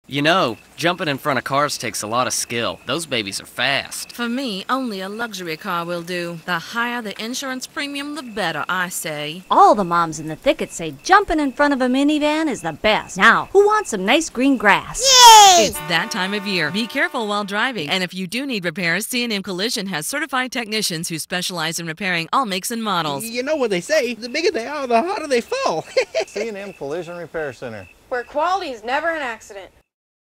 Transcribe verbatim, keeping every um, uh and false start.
You know, jumping in front of cars takes a lot of skill. Those babies are fast. For me, only a luxury car will do. The higher the insurance premium, the better, I say. All the moms in the thicket say jumping in front of a minivan is the best. Now, who wants some nice green grass? Yay! It's that time of year. Be careful while driving. And if you do need repairs, C and M Collision has certified technicians who specialize in repairing all makes and models. You know what they say, the bigger they are, the harder they fall. C and M Collision Repair Center, where quality is never an accident.